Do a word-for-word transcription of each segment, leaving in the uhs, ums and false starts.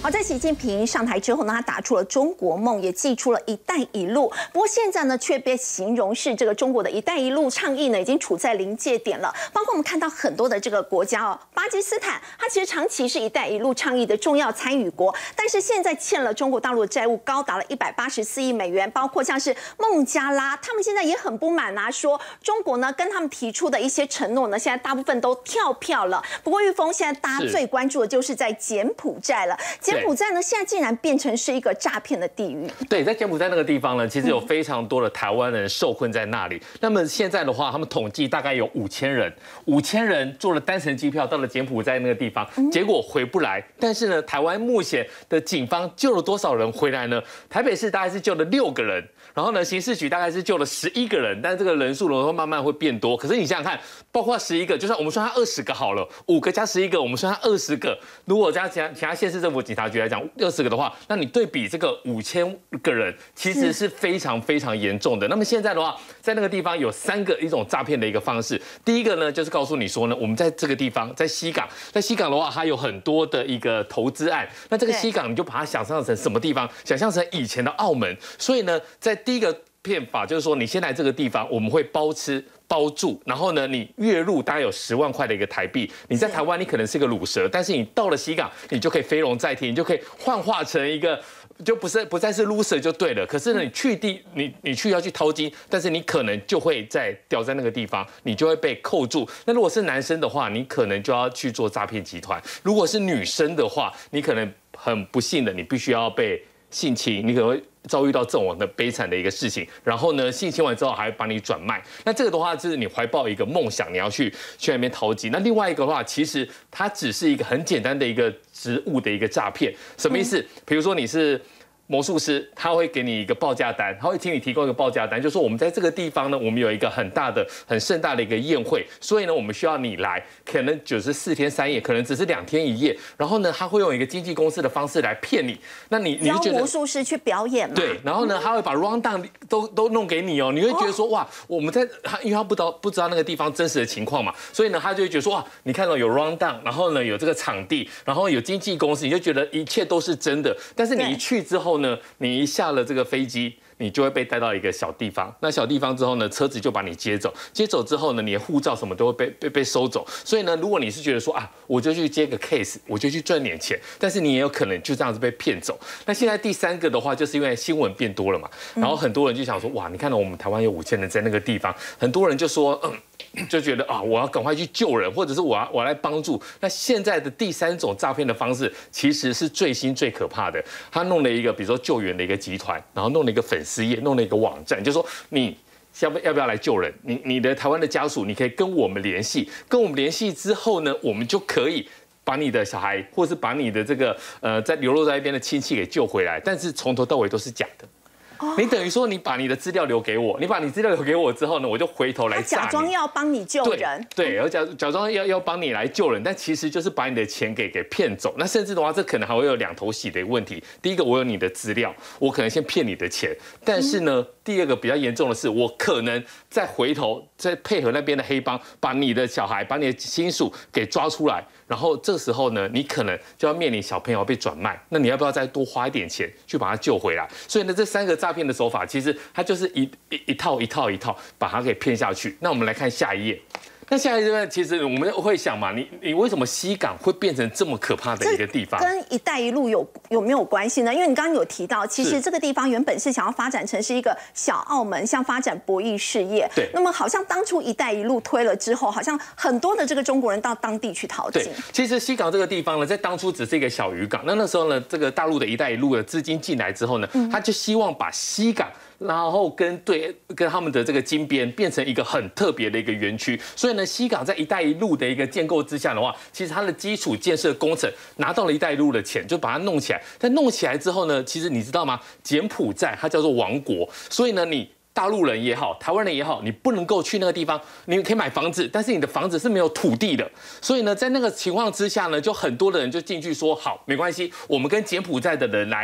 好，在习近平上台之后呢，他打出了中国梦，也祭出了一带一路。不过现在呢，却被形容是这个中国的一带一路倡议呢，已经处在临界点了。包括我们看到很多的这个国家哦，巴基斯坦，它其实长期是一带一路倡议的重要参与国，但是现在欠了中国大陆的债务高达了一百八十四亿美元。包括像是孟加拉，他们现在也很不满啊，说中国呢跟他们提出的一些承诺呢，现在大部分都跳票了。不过玉峰，现在大家最关注的就是在柬埔寨了。柬埔寨呢，现在竟然变成是一个诈骗的地狱。 对，在柬埔寨那个地方呢，其实有非常多的台湾人受困在那里。那么现在的话，他们统计大概有五千人，五千人坐了单程机票到了柬埔寨那个地方，结果回不来。但是呢，台湾目前的警方救了多少人回来呢？台北市大概是救了六个人。然后呢，刑事局大概是救了十一个人，但是这个人数呢会慢慢会变多。可是你想想看，包括十一个，就算我们算他二十个好了，五个加十一个，我们算他二十个。如果加其他其他县市政府警察局来讲二十个的话，那你对比这个五千个人，其实是非常非常严重的。那么现在的话，在那个地方有三个一种诈骗的一个方式。第一个呢，就是告诉你说呢，我们在这个地方，在西港，在西港的话，它有很多的一个投资案。那这个西港你就把它想象成什么地方？想象成以前的澳门。所以呢，在第一个骗法就是说，你先来这个地方，我们会包吃包住，然后呢，你月入大概有十万块的一个台币。你在台湾，你可能是个卤蛇，但是你到了西港，你就可以飞龙在天，你就可以幻化成一个，就不是不再是 loser 就对了。可是呢，你去地，你你去要去淘金，但是你可能就会在掉在那个地方，你就会被扣住。那如果是男生的话，你可能就要去做诈骗集团；如果是女生的话，你可能很不幸的，你必须要被性侵，你可能会遭遇到这种的悲惨的一个事情，然后呢，性侵完之后还会把你转卖。那这个的话，就是你怀抱一个梦想，你要去去那边淘金。那另外一个的话，其实它只是一个很简单的一个职务的一个诈骗。什么意思？比如说你是魔术师，他会给你一个报价单，他会请你提供一个报价单，就说我们在这个地方呢，我们有一个很大的、很盛大的一个宴会，所以呢，我们需要你来，可能只是四天三夜，可能只是两天一夜。然后呢，他会用一个经纪公司的方式来骗你，那你你就觉得魔术师去表演嘛？ 对，然后呢，他会把 round down 都都弄给你哦，你会觉得说哇，我们在他因为他不知道不知道那个地方真实的情况嘛，所以呢，他就会觉得说哇，你看到有 round down， 然后呢有这个场地，然后有经纪公司，你就觉得一切都是真的。但是你一去之后呢，你一下了这个飞机，你就会被带到一个小地方。那小地方之后呢，车子就把你接走，接走之后呢，你的护照什么都会被被被收走。所以呢，如果你是觉得说啊，我就去接个 case， 我就去赚点钱，但是你也有可能就这样子被骗走。那现在第三个的话，就是因为新闻变多了嘛，然后很多人就想说，哇，你看到我们台湾有五千人在那个地方，很多人就说，嗯。就觉得啊，我要赶快去救人，或者是我要我要来帮助。那现在的第三种诈骗的方式，其实是最新最可怕的。他弄了一个，比如说救援的一个集团，然后弄了一个粉丝页，弄了一个网站，就说你要不要不要来救人？你你的台湾的家属，你可以跟我们联系，跟我们联系之后呢，我们就可以把你的小孩，或是把你的这个呃在流落在一边的亲戚给救回来。但是从头到尾都是假的。你等于说，你把你的资料留给我，你把你资料留给我之后呢，我就回头来诈你， 假装要帮你救人， 对，然后假假装要要帮你来救人，但其实就是把你的钱给给骗走。那甚至的话，这可能还会有两头洗的问题。第一个，我有你的资料，我可能先骗你的钱，但是呢，嗯、第二个比较严重的是，我可能再回头再配合那边的黑帮，把你的小孩、把你的亲属给抓出来。然后这时候呢，你可能就要面临小朋友被转卖，那你要不要再多花一点钱去把他救回来？所以呢，这三个诈骗的手法，其实它就是一一一套一套一套把它给骗下去。那我们来看下一页。那下一页其实我们会想嘛，你你为什么西港会变成这么可怕的一个地方？ 跟“一带一路”有有没有关系呢？因为你刚刚有提到，其实这个地方原本是想要发展成是一个小澳门，像发展博弈事业。 对。 那么好像当初“一带一路”推了之后，好像很多的这个中国人到当地去淘金。 对，其实西港这个地方呢，在当初只是一个小渔港。那那时候呢，这个大陆的一带一路的资金进来之后呢，嗯、他就希望把西港。然后跟对跟他们的这个金边变成一个很特别的一个园区，所以呢，西港在“一带一路”的一个建构之下的话，其实它的基础建设工程拿到了“一带一路”的钱，就把它弄起来。但弄起来之后呢，其实你知道吗？柬埔寨它叫做王国，所以呢，你大陆人也好，台湾人也好，你不能够去那个地方，你可以买房子，但是你的房子是没有土地的。所以呢，在那个情况之下呢，就很多的人就进去说，好，没关系，我们跟柬埔寨的人来。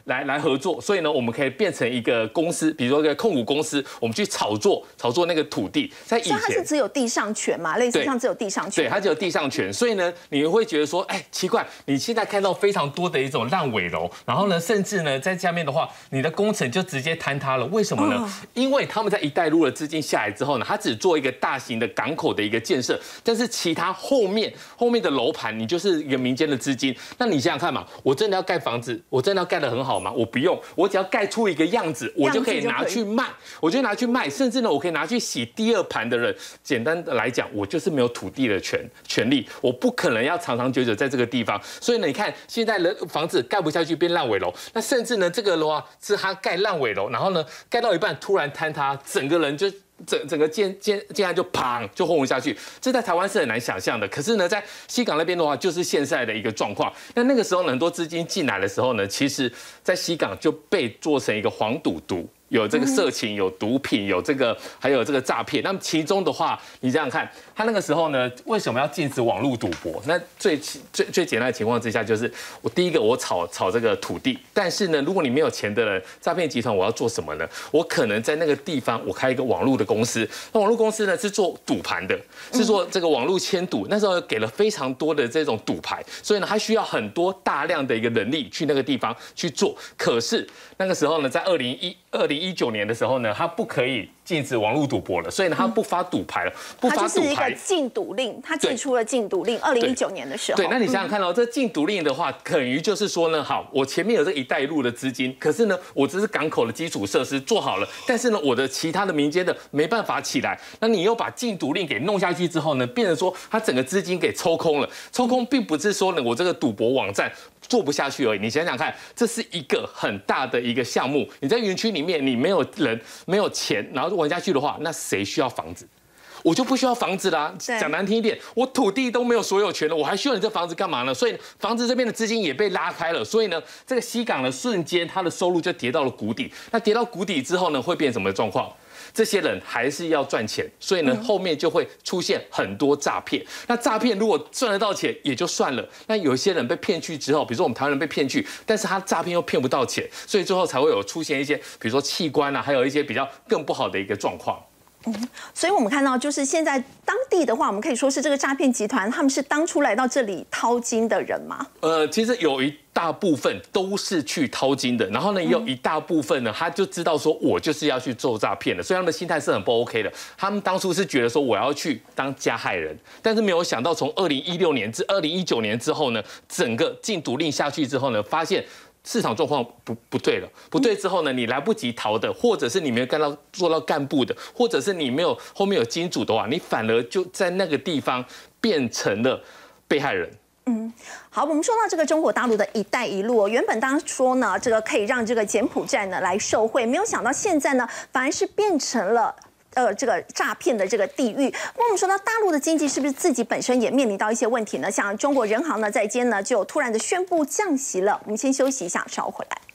来来合作，所以呢，我们可以变成一个公司，比如说一个控股公司，我们去炒作炒作那个土地。在以前， 它是只有地上权嘛，类似像只有地上权。 对，它只有地上权，所以呢，你会觉得说，哎，奇怪，你现在看到非常多的一种烂尾楼，然后呢，甚至呢，在下面的话，你的工程就直接坍塌了。为什么呢？哦、因为他们在“一带一路”的资金下来之后呢，他只做一个大型的港口的一个建设，但是其他后面后面的楼盘，你就是一个民间的资金。那你想想看嘛，我真的要盖房子，我真的要盖得很好吗？我不用，我只要盖出一个样子，我就可以拿去卖，我就拿去卖，甚至呢，我可以拿去洗第二盘的人。简单的来讲，我就是没有土地的权权利，我不可能要长长久久在这个地方。所以呢，你看现在的房子盖不下去，变烂尾楼。那甚至呢，这个的话是他盖烂尾楼，然后呢，盖到一半突然坍塌，整个人就。整整个建建建案就砰就轰下去，这在台湾是很难想象的。可是呢，在西港那边的话，就是现在的一个状况。那那个时候呢，很多资金进来的时候呢，其实在西港就被做成一个黄赌毒。有这个色情，有毒品，有这个，还有这个诈骗。那么其中的话，你想想看，他那个时候呢，为什么要禁止网络赌博？那最最最简单的情况之下，就是我第一个我炒炒这个土地，但是呢，如果你没有钱的人，诈骗集团我要做什么呢？我可能在那个地方我开一个网络的公司，那网络公司呢是做赌盘的，是做这个网络签赌。那时候给了非常多的这种赌牌，所以呢，他需要很多大量的一个人力去那个地方去做。可是那个时候呢，在二零一二零一九年的时候呢，他不可以禁止网络赌博了，所以呢，他不发赌牌了，不发赌牌。 它就是一个禁赌令，他寄出了禁赌令。二零一九年的时候， 对，那你想想看哦，这禁赌令的话，等于就是说呢，好，我前面有这“一带一路”的资金，可是呢，我只是港口的基础设施做好了，但是呢，我的其他的民间的没办法起来。那你又把禁赌令给弄下去之后呢，变成说他整个资金给抽空了。抽空并不是说呢，我这个赌博网站做不下去而已。你想想看，这是一个很大的一个项目。你在园区里面，你没有人、没有钱，然后玩下去的话，那谁需要房子？我就不需要房子啦。讲难听一点，我土地都没有所有权了，我还需要你这房子干嘛呢？所以房子这边的资金也被拉开了，所以呢，这个西港呢瞬间它的收入就跌到了谷底。那跌到谷底之后呢，会变成什么状况？这些人还是要赚钱，所以呢，后面就会出现很多诈骗。那诈骗如果赚得到钱也就算了，那有一些人被骗去之后，比如说我们台湾人被骗去，但是他诈骗又骗不到钱，所以最后才会有出现一些，比如说器官啊，还有一些比较更不好的一个状况。 嗯，所以我们看到，就是现在当地的话，我们可以说是这个诈骗集团，他们是当初来到这里掏金的人吗？ 呃，其实有一大部分都是去掏金的，然后呢，也有一大部分呢，他就知道说我就是要去做诈骗的，所以他们的心态是很不 OK 的。他们当初是觉得说我要去当加害人，但是没有想到从二零一六年至二零一九年之后呢，整个禁赌令下去之后呢，发现市场状况不不对了，不对之后呢，你来不及逃的，或者是你没有干到做到干部的，或者是你没有后面有金主的话，你反而就在那个地方变成了被害人。 嗯，好，我们说到这个中国大陆的一带一路，原本当说呢，这个可以让这个柬埔寨呢来受惠，没有想到现在呢，反而是变成了。呃，这个诈骗的这个地域，那我们说到大陆的经济是不是自己本身也面临到一些问题呢？像中国人行呢，在今天呢就突然的宣布降息了。我们先休息一下，稍后回来。